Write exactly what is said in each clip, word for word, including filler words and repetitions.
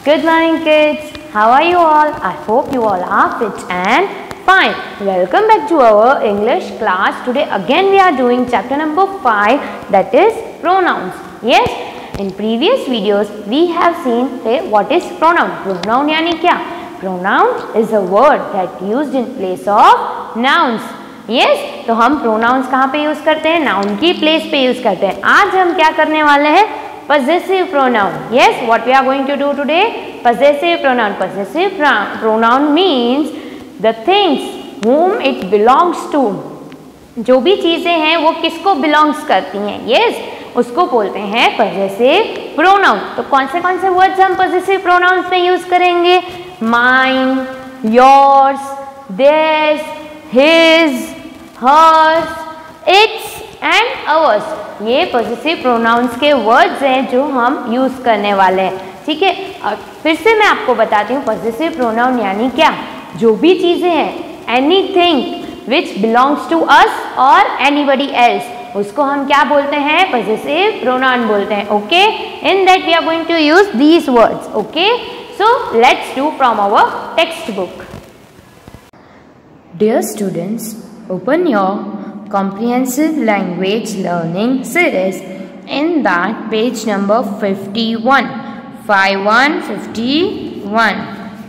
Good morning kids. How are you all? I hope you all are fit and fine. Welcome back to our English class. Today again we are doing chapter number five, that is pronouns. Yes, in previous videos we have seen hey, what is pronoun. Pronoun यानी क्या? Pronoun is a word that used in place of nouns. Yes, तो हम pronouns कहाँ पे use करते हैं? Noun की place पे यूज करते हैं. आज हम क्या करने वाले हैं? Possessive pronoun. Yes, what we are going to do today? Possessive pronoun. Possessive pronoun means the things whom it belongs to. जो भी चीजें हैं वो किसको belongs करती हैं? Yes, उसको बोलते हैं possessive pronoun. तो कौन से कौन से words हम possessive pronouns में यूज करेंगे? Mine, yours, theirs, his, hers, its and ours. ये possessive pronouns के words हैं जो हम यूज करने वाले हैं. ठीक है, और फिर से मैं आपको बताती हूँ possessive pronoun यानी क्या. जो भी चीजें हैं, anything which belongs to us or anybody else, उसको हम क्या बोलते हैं? possessive pronoun बोलते हैं. Okay, in that we are going to use these words. Okay, so let's do from our textbook. Dear students, open your comprehensive language learning series in that page number fifty-one. fifty-one, fifty-one.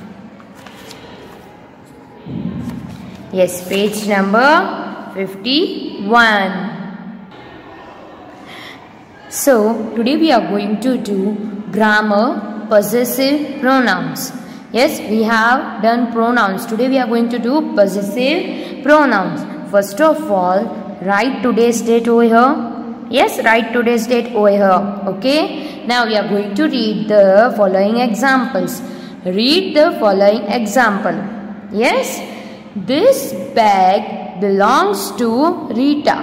Yes, page number fifty-one. So today we are going to do grammar possessive pronouns. Yes, we have done pronouns. Today we are going to do possessive pronouns. First of all, write today's date over here. Yes, write today's date over here. Okay. Now we are going to read the following examples. Read the following example. Yes. This bag belongs to Rita.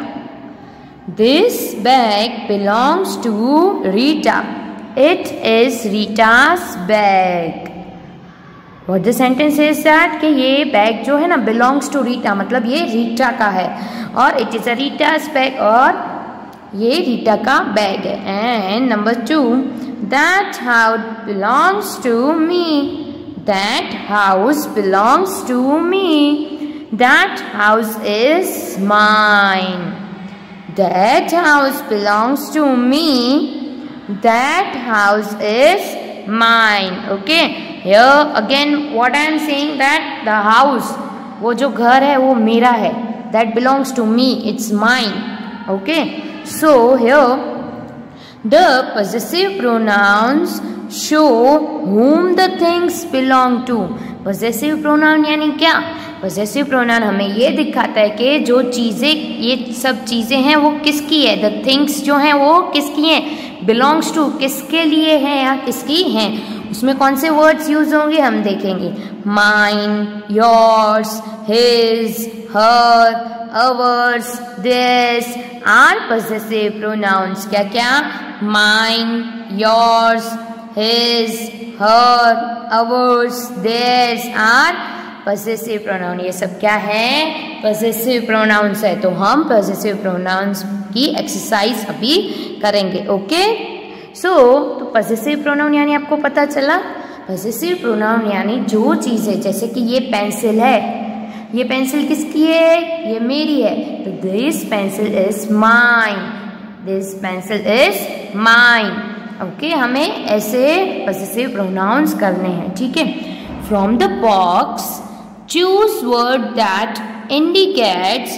This bag belongs to Rita. It is Rita's bag. What the sentence is that कि ये bag जो है ना belongs to Rita, मतलब ये रीटा का है और it is a Rita's bag और ये रीटा का बैग है. And number two, that house belongs to me. That house belongs to me. That house is mine. That house belongs to me. That house is mine. Okay. Here again what I am saying that the house, वो जो घर है वो मेरा है. That belongs to me. It's mine. Okay. So here the possessive pronouns show whom the things belong to. Possessive pronoun यानी क्या? Possessive pronoun हमें ये दिखाता है कि जो चीजें, ये सब चीजें हैं वो किसकी है. The things जो हैं वो किसकी हैं? Belongs to किसके लिए है या किसकी हैं. उसमें कौन से वर्ड्स यूज होंगे हम देखेंगे. Mine, yours, his, her, ours, theirs are possessive pronouns. क्या क्या? Mine, yours, his, her, ours, theirs are possessive pronoun. ये सब क्या है? possessive pronouns है. तो हम possessive pronouns की एक्सरसाइज अभी करेंगे. ओके. सो तो possessive pronoun यानी आपको पता चला. possessive pronoun यानी जो चीज है, जैसे कि ये पेंसिल है, ये पेंसिल किसकी है? ये मेरी है. तो this pencil is mine. This pencil is mine. Okay, हमें ऐसे possessive pronouns करने हैं. ठीक है. From the box choose word that indicates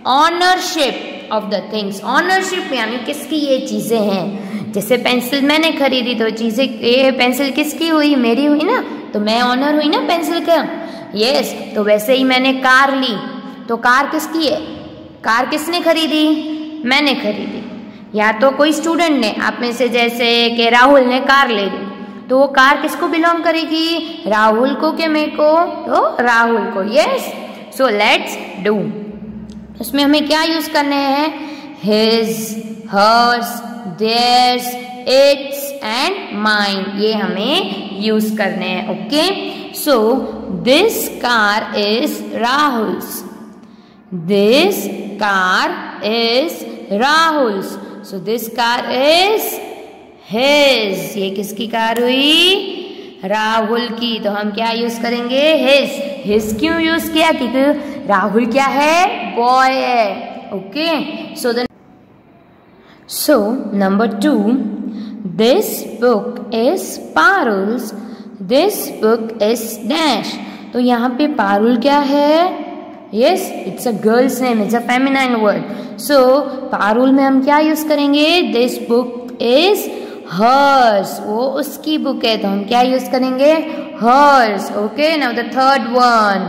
ownership of the things. Ownership यानी किसकी ये चीजें हैं. जैसे पेंसिल मैंने खरीदी तो चीजें, ये पेंसिल किसकी हुई? मेरी हुई ना. तो मैं ऑनर हुई ना पेंसिल का. यस. तो वैसे ही मैंने कार ली तो कार किसकी है? कार किसने खरीदी? मैंने खरीदी. या तो कोई स्टूडेंट ने, आप में से जैसे कि राहुल ने कार ले ली तो वो कार किसको बिलोंग करेगी? राहुल को के मेरे को? तो राहुल को. यस. So let's do. उसमें हमें क्या यूज करने हैं? His, hers, theirs, its and mine. ये हमें यूज करने हैं. Okay. So this car is Rahul's. This car is Rahul's. So this car is his. ये किसकी कार हुई? राहुल की, तो हम क्या यूज करेंगे? हिज। हिज क्यों यूज किया? क्योंकि राहुल क्या है? बॉय है। Okay, so the so number two, this book is Parul's, this book is dash. तो यहाँ पे पारुल क्या है? Yes, it's a girl's name. It's a feminine word. So, Parul में हम क्या यूज करेंगे? This book is hers. वो उसकी बुक है, तो हम क्या यूज करेंगे? Hers. Okay, now the third one.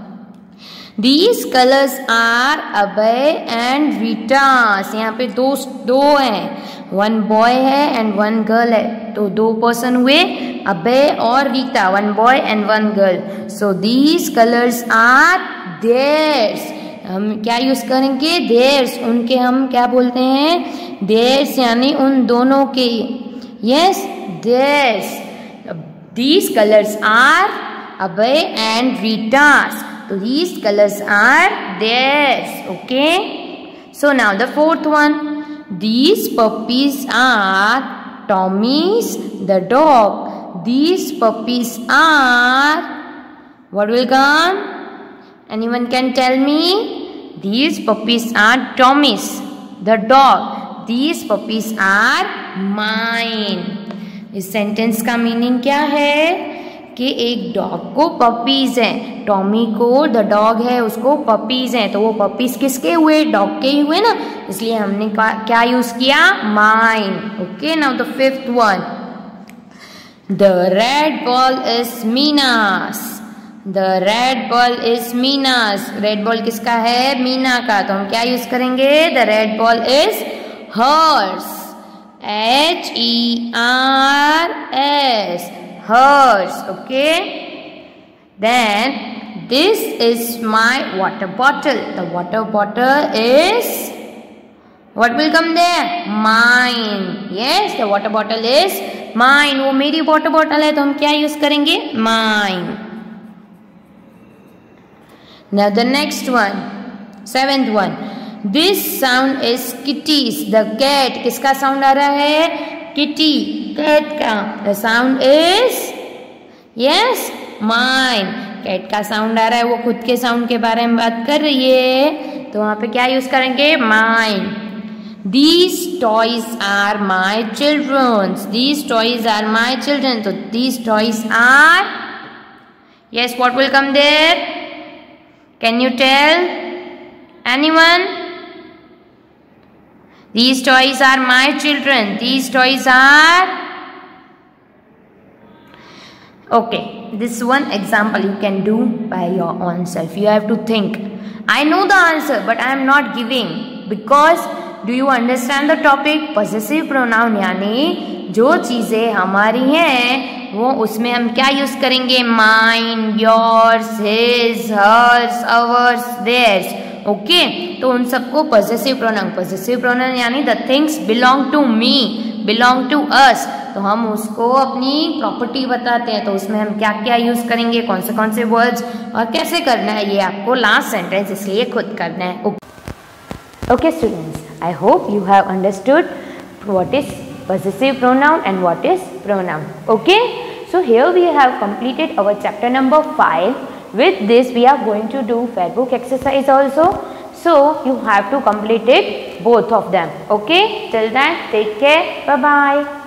These colors are Abhay and Rita's. यहाँ पे दो दो हैं, one boy है and one girl है, तो दो पर्सन हुए, अभय और Rita, one boy and one girl. So these colors are theirs. हम क्या यूज करेंगे? theirs. उनके हम क्या बोलते हैं? theirs, यानी उन दोनों के. yes, theirs. These colors are Abhay and Rita's. So these colors are theirs. Okay, so now the fourth one. These puppies are Tommy's, the dog. These puppies are, what will come? Anyone can tell me? These puppies are Tommy's, the dog. These puppies are mine. इस sentence का meaning क्या है? कि एक dog को puppies हैं, Tommy को the dog है उसको पपीज हैं, तो वो पपीज किसके हुए? डॉग के ही हुए ना, इसलिए हमने क्या यूज किया? Mine. Okay, now the fifth one. The red ball is Meena's, the red ball is Meena's. Red ball किसका है? मीना का, तो हम क्या यूज करेंगे? The red ball is hers. H E R S, hers. Okay, then this is my water bottle. The water bottle is, what will come there? Mine. Yes, the water bottle is mine. वो मेरी water bottle है, तो हम क्या use करेंगे? mine. Now the next one, seventh one. This sound is kitty's. The cat, किसका sound आ रहा है? किटी, कैट का. The sound is, yes, mine. Cat का साउंड आ रहा है, वो खुद के साउंड के बारे में बात कर रही है, तो वहां पे क्या यूज करेंगे? mine. These toys are my children's. These toys are my children. तो these toys are, yes, what will come there? Can you tell? Anyone? These toys are my children. These toys are, okay, this one example you can do by your own self. You have to think. I know the answer, but I am not giving because do you understand the topic? Possessive pronoun यानी जो चीजें हमारी हैं वो उसमें हम क्या use करेंगे? mine, yours, his, hers, ours, theirs. Okay okay? तो उन सबको पॉजेसिव प्रोनाउन, पॉजेसिव प्रोनाउन यानी the things belong to me, belong to us, तो हम उसको अपनी प्रॉपर्टी बताते हैं, तो उसमें हम क्या क्या यूज करेंगे, कौन से कौन से वर्ड्स और कैसे करना है, ये आपको लास्ट सेंटेंस इसलिए खुद करना है. Okay students, I hope you have understood what is possessive pronoun and what is pronoun. Okay, so here we have completed our chapter number five. With this we are going to do fair book exercise also, so you have to complete it both of them. Okay, till then take care, bye bye.